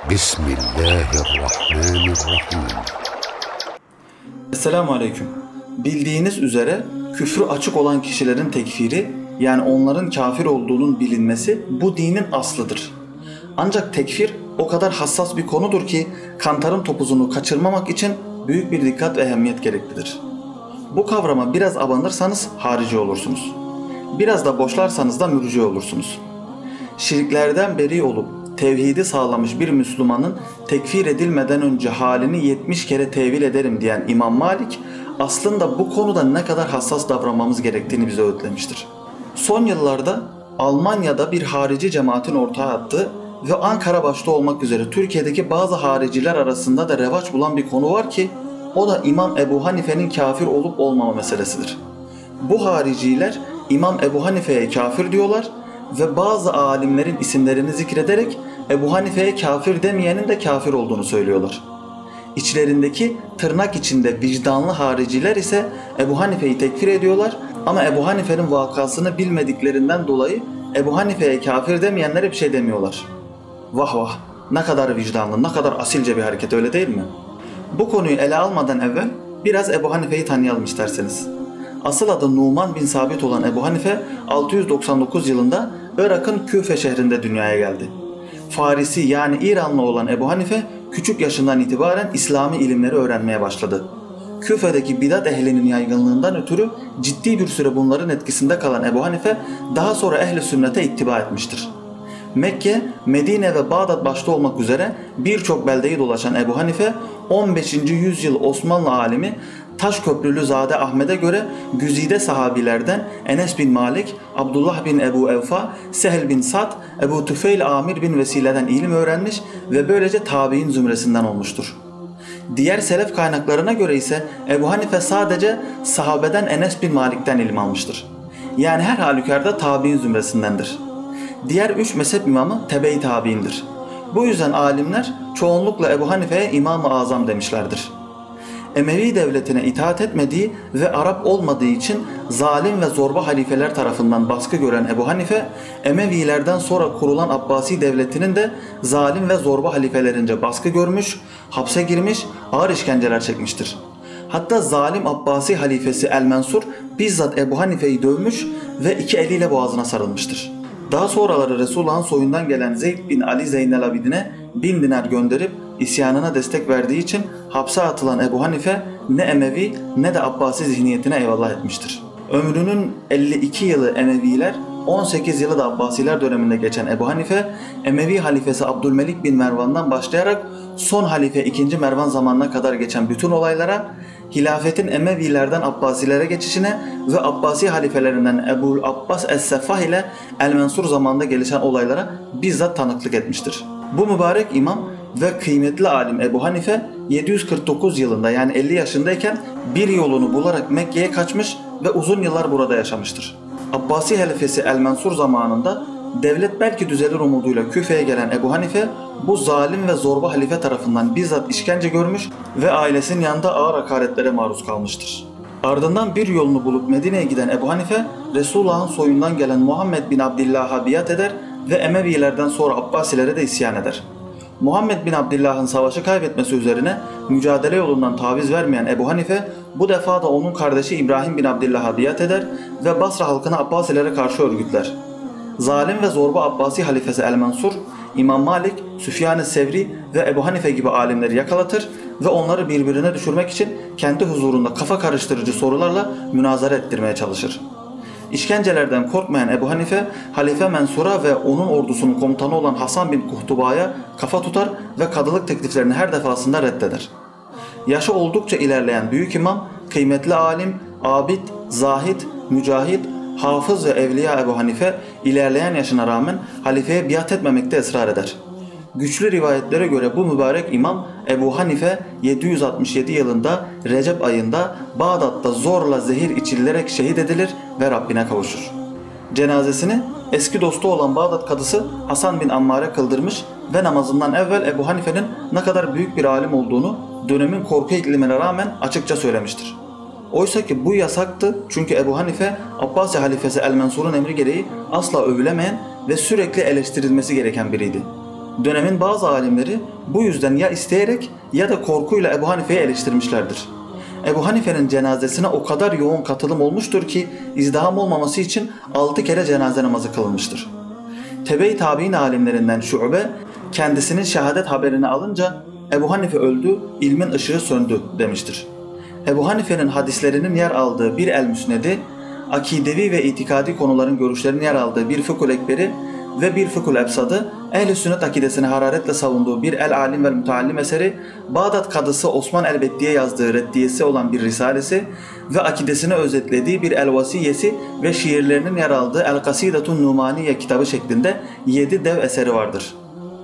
Bismillahirrahmanirrahim. Esselamu Aleyküm. Bildiğiniz üzere küfrü açık olan kişilerin tekfiri, yani onların kafir olduğunun bilinmesi bu dinin aslıdır. Ancak tekfir o kadar hassas bir konudur ki kantarın topuzunu kaçırmamak için büyük bir dikkat ve ehemmiyet gereklidir. Bu kavrama biraz abanırsanız harici olursunuz. Biraz da boşlarsanız da mürci olursunuz. Şirklerden beri olup tevhidi sağlamış bir Müslümanın tekfir edilmeden önce halini 70 kere tevil ederim diyen İmam Malik aslında bu konuda ne kadar hassas davranmamız gerektiğini bize öğütlemiştir. Son yıllarda Almanya'da bir harici cemaatin ortaya attığı ve Ankara başta olmak üzere Türkiye'deki bazı hariciler arasında da revaç bulan bir konu var ki o da İmam Ebu Hanife'nin kafir olup olmama meselesidir. Bu hariciler İmam Ebu Hanife'ye kafir diyorlar ve bazı alimlerin isimlerini zikrederek Ebu Hanife'ye kafir demeyenin de kafir olduğunu söylüyorlar. İçlerindeki tırnak içinde vicdanlı hariciler ise Ebu Hanife'yi tekfir ediyorlar ama Ebu Hanife'nin vakasını bilmediklerinden dolayı Ebu Hanife'ye kafir demeyenlere bir şey demiyorlar. Vah vah, ne kadar vicdanlı, ne kadar asilce bir hareket, öyle değil mi? Bu konuyu ele almadan evvel biraz Ebu Hanife'yi tanıyalım isterseniz. Asıl adı Numan bin Sabit olan Ebu Hanife 699 yılında Irak'ın Küfe şehrinde dünyaya geldi. Farisi yani İranlı olan Ebu Hanife küçük yaşından itibaren İslami ilimleri öğrenmeye başladı. Küfe'deki bidat ehlinin yaygınlığından ötürü ciddi bir süre bunların etkisinde kalan Ebu Hanife daha sonra ehl-i sünnete ittiba etmiştir. Mekke, Medine ve Bağdat başta olmak üzere birçok beldeyi dolaşan Ebu Hanife 15. yüzyıl Osmanlı alimi Taşköprülü Zade Ahmet'e göre güzide sahabilerden Enes bin Malik, Abdullah bin Ebu Evfa, Sehl bin Sad, Ebu Tüfeil Amir bin Vesile'den ilim öğrenmiş ve böylece tabi'in zümresinden olmuştur. Diğer selef kaynaklarına göre ise Ebu Hanife sadece sahabeden Enes bin Malik'ten ilim almıştır. Yani her halükarda tabi'in zümresindendir. Diğer 3 mezhep imamı tebe-i tabi'indir. Bu yüzden alimler çoğunlukla Ebu Hanife'ye İmam-ı Azam demişlerdir. Emevi devletine itaat etmediği ve Arap olmadığı için zalim ve zorba halifeler tarafından baskı gören Ebu Hanife, Emevilerden sonra kurulan Abbasi devletinin de zalim ve zorba halifelerince baskı görmüş, hapse girmiş, ağır işkenceler çekmiştir. Hatta zalim Abbasi halifesi El-Mensur bizzat Ebu Hanife'yi dövmüş ve 2 eliyle boğazına sarılmıştır. Daha sonraları Resulullah'ın soyundan gelen Zeyd bin Ali Zeynel Abidin'e 1000 dinar gönderip isyanına destek verdiği için hapse atılan Ebu Hanife ne Emevi ne de Abbasi zihniyetine eyvallah etmiştir. Ömrünün 52 yılı Emeviler, 18 yılı da Abbasiler döneminde geçen Ebu Hanife, Emevi halifesi Abdülmelik bin Mervan'dan başlayarak son halife 2. Mervan zamanına kadar geçen bütün olaylara, hilafetin Emevilerden Abbasilere geçişine ve Abbasi halifelerinden Ebu'l Abbas Es-Seffah ile El-Mensur zamanında gelişen olaylara bizzat tanıklık etmiştir. Bu mübarek imam ve kıymetli alim Ebu Hanife 749 yılında yani 50 yaşındayken bir yolunu bularak Mekke'ye kaçmış ve uzun yıllar burada yaşamıştır. Abbasi halifesi El-Mensur zamanında devlet belki düzelir umuduyla Küfe'ye gelen Ebu Hanife bu zalim ve zorba halife tarafından bizzat işkence görmüş ve ailesinin yanında ağır hakaretlere maruz kalmıştır. Ardından bir yolunu bulup Medine'ye giden Ebu Hanife, Resulullah'ın soyundan gelen Muhammed bin Abdillah'a biat eder ve Emevilerden sonra Abbasilere de isyan eder. Muhammed bin Abdillah'ın savaşı kaybetmesi üzerine mücadele yolundan taviz vermeyen Ebu Hanife bu defa da onun kardeşi İbrahim bin Abdillah'a biat eder ve Basra halkını Abbasilere karşı örgütler. Zalim ve zorba Abbasi halifesi El-Mansur, İmam Malik, Süfyan-ı Sevri ve Ebu Hanife gibi alimleri yakalatır ve onları birbirine düşürmek için kendi huzurunda kafa karıştırıcı sorularla münazara ettirmeye çalışır. İşkencelerden korkmayan Ebu Hanife, Halife Mensur'a ve onun ordusunun komutanı olan Hasan bin Kuhtuba'ya kafa tutar ve kadılık tekliflerini her defasında reddeder. Yaşı oldukça ilerleyen büyük imam, kıymetli alim, abid, zahid, mücahid, hafız ve evliya Ebu Hanife ilerleyen yaşına rağmen halifeye biat etmemekte ısrar eder. Güçlü rivayetlere göre bu mübarek imam Ebu Hanife 767 yılında Recep ayında Bağdat'ta zorla zehir içilerek şehit edilir ve Rabbine kavuşur. Cenazesini eski dostu olan Bağdat kadısı Hasan bin Ammar'e kıldırmış ve namazından evvel Ebu Hanife'nin ne kadar büyük bir alim olduğunu dönemin korku iklimine rağmen açıkça söylemiştir. Oysa ki bu yasaktı çünkü Ebu Hanife Abbasi halifesi El-Mensur'un emri gereği asla övülemeyen ve sürekli eleştirilmesi gereken biriydi. Dönemin bazı alimleri bu yüzden ya isteyerek ya da korkuyla Ebu Hanife'yi eleştirmişlerdir. Ebu Hanife'nin cenazesine o kadar yoğun katılım olmuştur ki izdiham olmaması için 6 kere cenaze namazı kılınmıştır. Tebe-i tabi'in alimlerinden Şu'be kendisinin şehadet haberini alınca Ebu Hanife öldü, ilmin ışığı söndü demiştir. Ebu Hanife'nin hadislerinin yer aldığı bir El-Müsned'i, akidevi ve itikadi konuların görüşlerinin yer aldığı bir Fıkhul Ekber'i ve bir Fıkhul Ebsad'ı, Ehl-i Sünnet akidesini hararetle savunduğu bir El-Alim ve Müteallim eseri, Bağdat Kadısı Osman el-Beddi'ye yazdığı reddiyesi olan bir risalesi ve akidesini özetlediği bir El-Vasiyesi ve şiirlerinin yer aldığı El-Kasidetun Numaniye kitabı şeklinde 7 dev eseri vardır.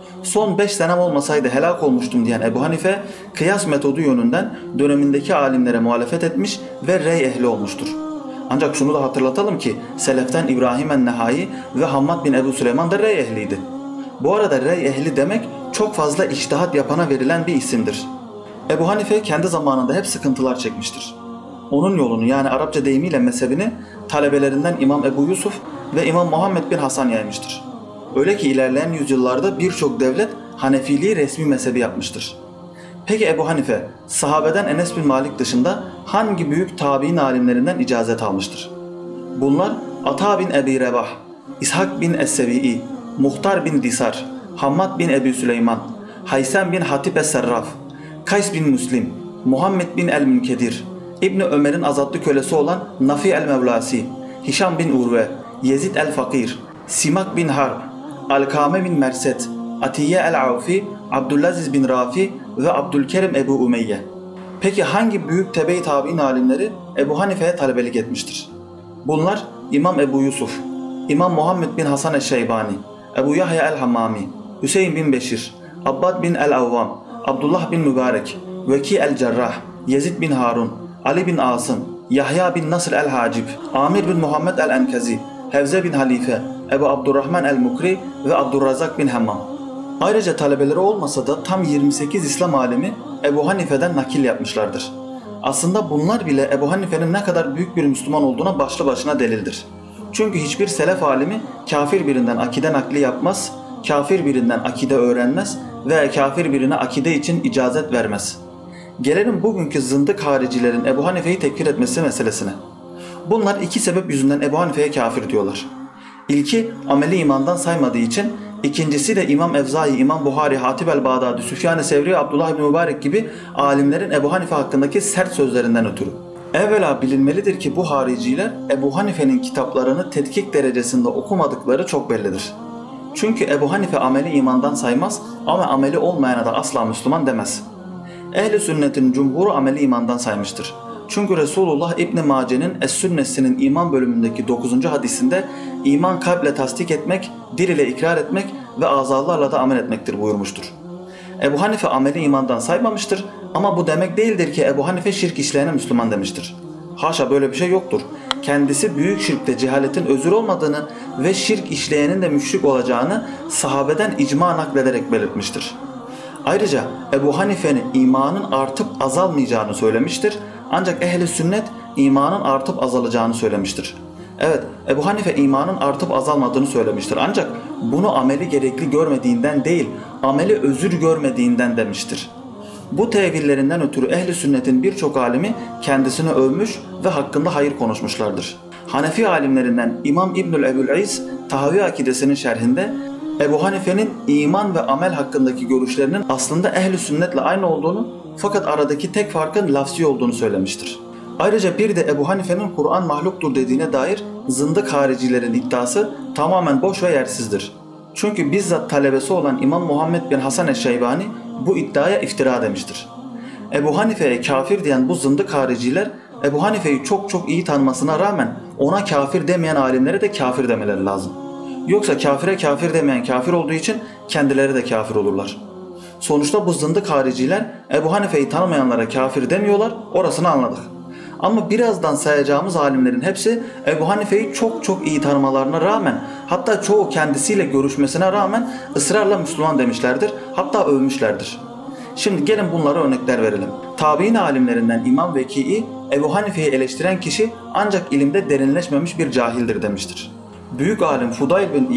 Son 5 senem olmasaydı helak olmuştum diyen Ebu Hanife, kıyas metodu yönünden dönemindeki alimlere muhalefet etmiş ve rey ehli olmuştur. Ancak şunu da hatırlatalım ki seleften İbrahim en-Nehai ve Hammad bin Ebu Süleyman da rey ehliydi. Bu arada rey ehli demek çok fazla içtihat yapana verilen bir isimdir. Ebu Hanife kendi zamanında hep sıkıntılar çekmiştir. Onun yolunu yani Arapça deyimiyle mezhebini talebelerinden İmam Ebu Yusuf ve İmam Muhammed bin Hasan yaymıştır. Öyle ki ilerleyen yüzyıllarda birçok devlet Hanefiliği resmi mezhebi yapmıştır. Peki Ebu Hanife, sahabeden Enes bin Malik dışında hangi büyük tabi'in alimlerinden icazet almıştır? Bunlar Ata bin Ebi Rebah, İshak bin Es-Sevi'i, Muhtar bin Disar, Hammad bin Ebu Süleyman, Haysem bin Hatib es-Serraf, Kays bin Müslim, Muhammed bin el-Münkedir, İbni Ömer'in azatlı kölesi olan Nafi el-Mevlasi, Hişam bin Urve, Yezid el-Fakir, Simak bin Harb, Alkame bin Merset, Atiye el-Avfi, Abdülaziz bin Rafi ve Abdülkerim Ebu Umeyye. Peki hangi büyük tebe-i tabi'in alimleri Ebu Hanife'ye talebelik etmiştir? Bunlar İmam Ebu Yusuf, İmam Muhammed bin Hasan el-Şeybani, Ebu Yahya el-Hammami, Hüseyin bin Beşir, Abbad bin el-Avvam, Abdullah bin Mübarek, Veki el-Cerrah, Yezid bin Harun, Ali bin Asım, Yahya bin Nasr el-Hacib, Amir bin Muhammed el-Enkazi, Hevze bin Halife, Ebu Abdurrahman el-Mukri ve Abdurrazak bin Hammam. Ayrıca talebeleri olmasa da tam 28 İslam alimi Ebu Hanife'den nakil yapmışlardır. Aslında bunlar bile Ebu Hanife'nin ne kadar büyük bir Müslüman olduğuna başlı başına delildir. Çünkü hiçbir selef alimi kafir birinden akide nakli yapmaz, kafir birinden akide öğrenmez ve kafir birine akide için icazet vermez. Gelelim bugünkü zındık haricilerin Ebu Hanife'yi tekfir etmesi meselesine. Bunlar iki sebep yüzünden Ebu Hanife'ye kafir diyorlar. İlki ameli imandan saymadığı için, ikincisi de İmam Evzai, İmam Buhari, Hatib el-Bağdadi, Süfyan-ı Sevri, Abdullah bin Mübarek gibi alimlerin Ebu Hanife hakkındaki sert sözlerinden ötürü. Evvela bilinmelidir ki bu hariciler Ebu Hanife'nin kitaplarını tetkik derecesinde okumadıkları çok bellidir. Çünkü Ebu Hanife ameli imandan saymaz ama ameli olmayana da asla Müslüman demez. Ehl-i sünnetin cumhuru ameli imandan saymıştır. Çünkü Resulullah İbn-i Mace'nin Es-Sünnesi'nin iman bölümündeki 9. hadisinde iman kalple tasdik etmek, dil ile ikrar etmek ve azalarla da amel etmektir buyurmuştur. Ebu Hanife ameli imandan saymamıştır ama bu demek değildir ki Ebu Hanife şirk işleyene Müslüman demiştir. Haşa, böyle bir şey yoktur. Kendisi büyük şirkte cehaletin özür olmadığını ve şirk işleyenin de müşrik olacağını sahabeden icma naklederek belirtmiştir. Ayrıca Ebu Hanife'nin imanın artıp azalmayacağını söylemiştir. Ancak ehl-i sünnet imanın artıp azalacağını söylemiştir. Evet, Ebu Hanife imanın artıp azalmadığını söylemiştir. Ancak bunu ameli gerekli görmediğinden değil, ameli özür görmediğinden demiştir. Bu tevillerinden ötürü ehl-i sünnetin birçok alimi kendisini övmüş ve hakkında hayır konuşmuşlardır. Hanefi alimlerinden İmam İbnül Ebu'l-İz, Tahavi akidesinin şerhinde Ebu Hanife'nin iman ve amel hakkındaki görüşlerinin aslında ehl-i sünnetle aynı olduğunu, fakat aradaki tek farkın lafzi olduğunu söylemiştir. Ayrıca bir de Ebu Hanife'nin Kur'an mahluktur dediğine dair zındık haricilerin iddiası tamamen boş ve yersizdir. Çünkü bizzat talebesi olan İmam Muhammed bin Hasan el-Şeybani bu iddiaya iftira demiştir. Ebu Hanife'ye kafir diyen bu zındık hariciler, Ebu Hanife'yi çok iyi tanımasına rağmen ona kafir demeyen alimlere de kafir demeleri lazım. Yoksa kafire kafir demeyen kafir olduğu için kendileri de kafir olurlar. Sonuçta bu zındık hariciler Ebu Hanife'yi tanımayanlara kafir demiyorlar, orasını anladık. Ama birazdan sayacağımız alimlerin hepsi Ebu Hanife'yi çok iyi tanımalarına rağmen, hatta çoğu kendisiyle görüşmesine rağmen ısrarla Müslüman demişlerdir, hatta övmüşlerdir. Şimdi gelin bunlara örnekler verelim. Tabi'in alimlerinden İmam Veki'i, Ebu Hanife'yi eleştiren kişi ancak ilimde derinleşmemiş bir cahildir demiştir. Büyük alim Fudayl bin İyad,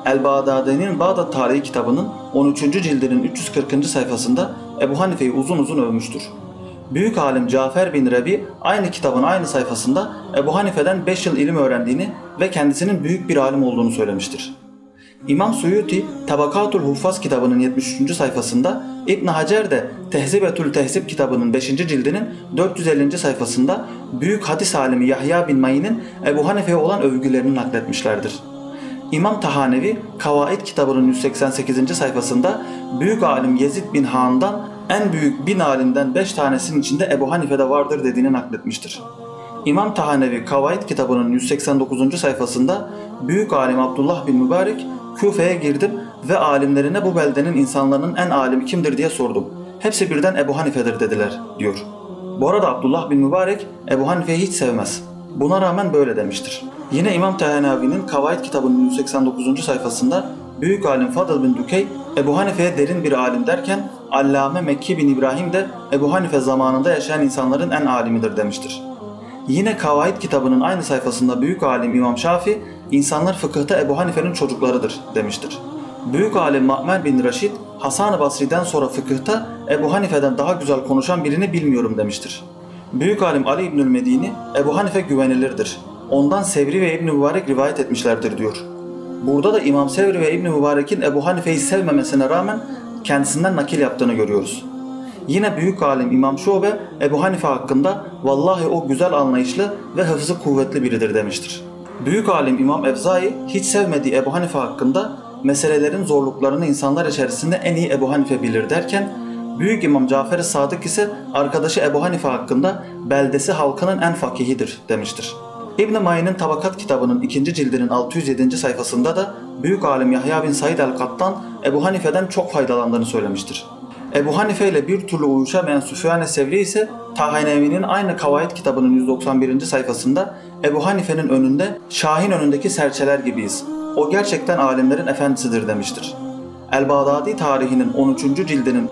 El-Bağdadi'nin Bağdat Tarihi kitabının 13. cildinin 340. sayfasında Ebu Hanife'yi uzun uzun övmüştür. Büyük alim Cafer bin Rebi aynı kitabın aynı sayfasında Ebu Hanife'den 5 yıl ilim öğrendiğini ve kendisinin büyük bir alim olduğunu söylemiştir. İmam Suyuti Tabakatul Huffaz kitabının 73. sayfasında, İbn Hacer de Tehzibetül Tehzib kitabının 5. cildinin 450. sayfasında büyük hadis alimi Yahya bin Ma'in'in Ebu Hanife'ye olan övgülerini nakletmişlerdir. İmam Tahanevi Kavaid kitabının 188. sayfasında büyük alim Yezid bin Han'dan en büyük 1000 alimden 5 tanesinin içinde Ebu Hanife'de vardır dediğini nakletmiştir. İmam Tahanevi Kavaid kitabının 189. sayfasında büyük alim Abdullah bin Mübarek, Küfe'ye girdim ve alimlerine bu beldenin insanların en alimi kimdir diye sordum. Hepsi birden Ebu Hanife'dir dediler diyor. Bu arada Abdullah bin Mübarek Ebu Hanife'yi hiç sevmez. Buna rağmen böyle demiştir. Yine İmam Tahanevi'nin Kavaid kitabının 189. sayfasında büyük alim Fadıl bin Dükey Ebu Hanife'ye derin bir alim derken Allame Mekki bin İbrahim de Ebu Hanife zamanında yaşayan insanların en alimidir demiştir. Yine Kavaid kitabının aynı sayfasında büyük alim İmam Şafii, insanlar fıkıhta Ebu Hanife'nin çocuklarıdır demiştir. Büyük alim Ma'mer bin Raşid, Hasan-ı Basri'den sonra fıkıhta Ebu Hanife'den daha güzel konuşan birini bilmiyorum demiştir. Büyük alim Ali İbnül Medini, Ebu Hanife güvenilirdir. Ondan Sevri ve İbn-i Mübarek rivayet etmişlerdir diyor. Burada da İmam Sevri ve İbn-i Mübarek'in Ebu Hanife'yi sevmemesine rağmen kendisinden nakil yaptığını görüyoruz. Yine büyük alim İmam Şube Ebu Hanife hakkında vallahi o güzel anlayışlı ve hıfzı kuvvetli biridir demiştir. Büyük alim İmam Evzai hiç sevmediği Ebu Hanife hakkında meselelerin zorluklarını insanlar içerisinde en iyi Ebu Hanife bilir derken, Büyük İmam Cafer-i Sadık ise arkadaşı Ebu Hanife hakkında beldesi halkının en fakihidir demiştir. İbn-i Ma'in'in Tabakat kitabının 2. cildinin 607. sayfasında da büyük alim Yahya bin Said el-Kattan Ebu Hanife'den çok faydalandığını söylemiştir. Ebu Hanife ile bir türlü uyuşamayan Süfyan-ı Sevri ise Tahanevi'nin aynı Kavaid kitabının 191. sayfasında Ebu Hanife'nin önünde Şahin önündeki serçeler gibiyiz. O gerçekten alimlerin efendisidir demiştir. El-Bağdadi tarihinin 13. cildinin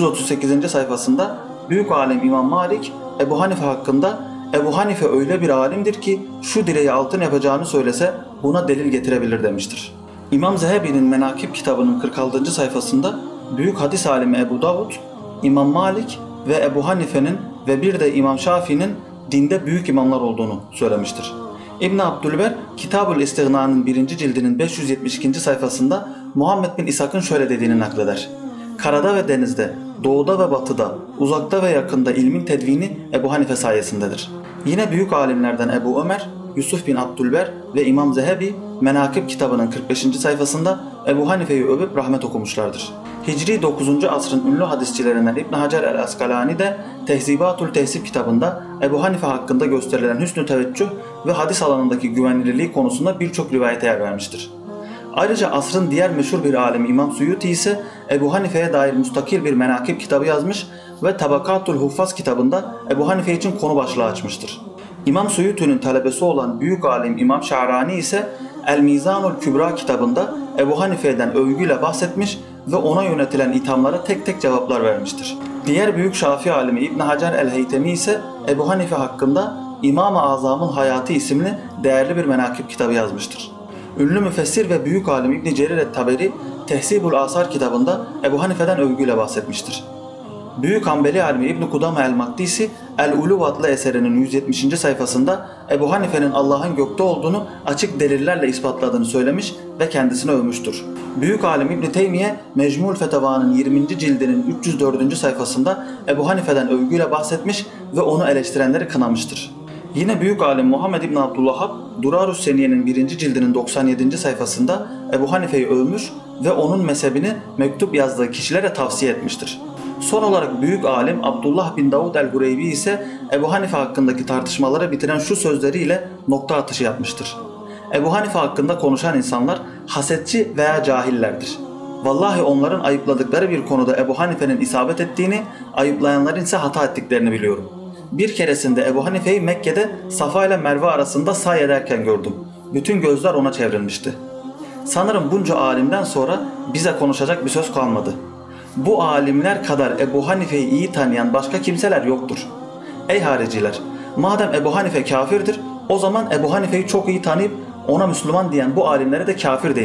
338. sayfasında büyük alim İmam Malik Ebu Hanife hakkında Ebu Hanife öyle bir alimdir ki şu direği altın yapacağını söylese buna delil getirebilir demiştir. İmam Zehebi'nin Menakib kitabının 46. sayfasında büyük hadis alimi Ebu Davud, İmam Malik ve Ebu Hanife'nin ve bir de İmam Şafii'nin dinde büyük imamlar olduğunu söylemiştir. İbn Abdülber Kitab-ül İstigna'nın 1. cildinin 572. sayfasında Muhammed bin İshak'ın şöyle dediğini nakleder. Karada ve denizde, doğuda ve batıda, uzakta ve yakında ilmin tedvini Ebu Hanife sayesindedir. Yine büyük alimlerden Ebu Ömer, Yusuf bin Abdülber ve İmam Zehebi Menakib kitabının 45. sayfasında Ebu Hanife'yi övüp rahmet okumuşlardır. Hicri 9. asrın ünlü hadisçilerinden İbn Hacer el-Askalani de Tehzibatül Tehzib kitabında Ebu Hanife hakkında gösterilen hüsnü teveccüh ve hadis alanındaki güvenilirliği konusunda birçok rivayete yer vermiştir. Ayrıca asrın diğer meşhur bir alimi İmam Suyuti ise Ebu Hanife'ye dair müstakil bir menakib kitabı yazmış ve Tabakatul Huffaz kitabında Ebu Hanife için konu başlığı açmıştır. İmam Suyuti'nin talebesi olan büyük alim İmam Şa'rani ise El-Mizanul Kübra kitabında Ebu Hanife'den övgüyle bahsetmiş ve ona yönetilen ithamlara tek tek cevaplar vermiştir. Diğer büyük Şafii alimi İbn Hacer el-Heytemi ise Ebu Hanife hakkında İmam-ı Azam'ın Hayatı isimli değerli bir menakib kitabı yazmıştır. Ünlü müfessir ve büyük alim İbn Cerir et-Taberi Tehzibul Asar kitabında Ebu Hanife'den övgüyle bahsetmiştir. Büyük Hanbeli alimi İbn Kudame el-Makdisi El-Uluv adlı eserinin 170. sayfasında Ebu Hanife'nin Allah'ın gökte olduğunu açık delillerle ispatladığını söylemiş ve kendisini övmüştür. Büyük alim İbn Teymiye Mecmul Fetava'nın 20. cildinin 304. sayfasında Ebu Hanife'den övgüyle bahsetmiş ve onu eleştirenleri kınamıştır. Yine büyük alim Muhammed İbn Abdülvahhab Durarus Seniye'nin 1. cildinin 97. sayfasında Ebu Hanife'yi övmüş ve onun mezhebini mektup yazdığı kişilere tavsiye etmiştir. Son olarak büyük alim Abdullah bin Davud el-Hureybi ise Ebu Hanife hakkındaki tartışmaları bitiren şu sözleriyle nokta atışı yapmıştır. Ebu Hanife hakkında konuşan insanlar hasetçi veya cahillerdir. Vallahi onların ayıpladıkları bir konuda Ebu Hanife'nin isabet ettiğini, ayıplayanların ise hata ettiklerini biliyorum. Bir keresinde Ebu Hanife'yi Mekke'de Safa ile Merve arasında say ederken gördüm. Bütün gözler ona çevrilmişti. Sanırım bunca alimden sonra bize konuşacak bir söz kalmadı. Bu alimler kadar Ebu Hanife'yi iyi tanıyan başka kimseler yoktur. Ey hariciler! Madem Ebu Hanife kafirdir, o zaman Ebu Hanife'yi çok iyi tanıyıp ona Müslüman diyen bu alimlere de kafir deyin.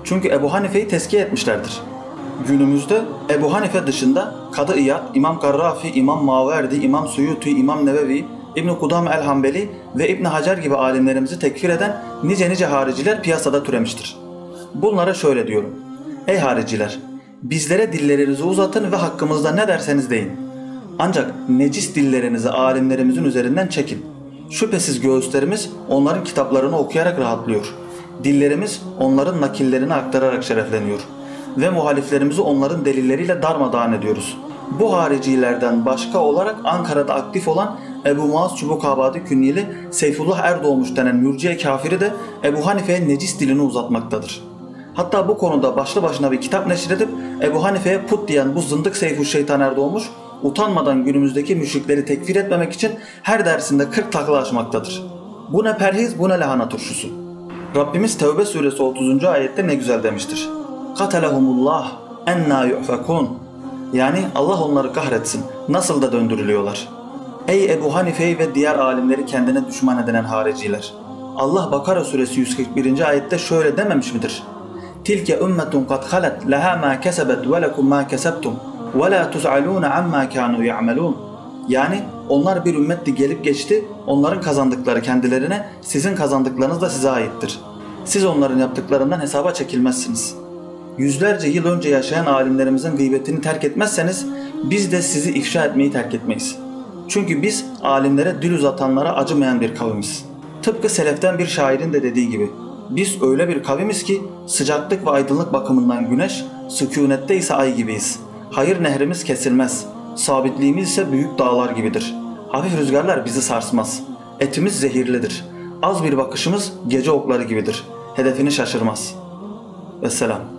Çünkü Ebu Hanife'yi tezkiye etmişlerdir. Günümüzde Ebu Hanife dışında Kadı İyad, İmam Garrafi, İmam Maverdi, İmam Suyuti, İmam Nevevi, İbn-i Kudame el-Hanbeli ve İbn Hacer gibi alimlerimizi tekfir eden nice hariciler piyasada türemiştir. Bunlara şöyle diyorum: ey hariciler! Bizlere dillerinizi uzatın ve hakkımızda ne derseniz deyin. Ancak necis dillerinizi alimlerimizin üzerinden çekin. Şüphesiz göğüslerimiz onların kitaplarını okuyarak rahatlıyor. Dillerimiz onların nakillerini aktararak şerefleniyor. Ve muhaliflerimizi onların delilleriyle darmadağın ediyoruz. Bu haricilerden başka olarak Ankara'da aktif olan Ebu Muaz Çubukabadi künyeli Seyfullah Erdoğmuş denen mürciye kafiri de Ebu Hanife'ye necis dilini uzatmaktadır. Hatta bu konuda başlı başına bir kitap neşredip Ebu Hanife'ye put diyen bu zındık Seyfuşşeytan Erdoğmuş utanmadan günümüzdeki müşrikleri tekfir etmemek için her dersinde 40 takla açmaktadır. Bu ne perhiz, bu ne lahana turşusu. Rabbimiz Tevbe suresi 30. ayette ne güzel demiştir: "Katalahumullah enna yu'fakun." Yani Allah onları kahretsin, nasıl da döndürülüyorlar. Ey Ebu Hanife'yi ve diğer alimleri kendine düşman edinen hariciler! Allah Bakara suresi 141. ayette şöyle dememiş midir? "Tilke ümmetun kad halet leha ma kesebet ve lekum ma kesebtum ve la tus'alun amma kanu ya'malun." Yani onlar bir ümmetti, gelip geçti, onların kazandıkları kendilerine, sizin kazandıklarınız da size aittir. Siz onların yaptıklarından hesaba çekilmezsiniz. Yüzlerce yıl önce yaşayan alimlerimizin gıybetini terk etmezseniz biz de sizi ifşa etmeyi terk etmeyiz. Çünkü biz alimlere dil uzatanlara acımayan bir kavimiz. Tıpkı seleften bir şairin de dediği gibi, biz öyle bir kavimiz ki sıcaklık ve aydınlık bakımından güneş, sükûnette ise ay gibiyiz. Hayır nehrimiz kesilmez. Sabitliğimiz ise büyük dağlar gibidir. Hafif rüzgarlar bizi sarsmaz. Etimiz zehirlidir. Az bir bakışımız gece okları gibidir. Hedefini şaşırmaz. Vesselam.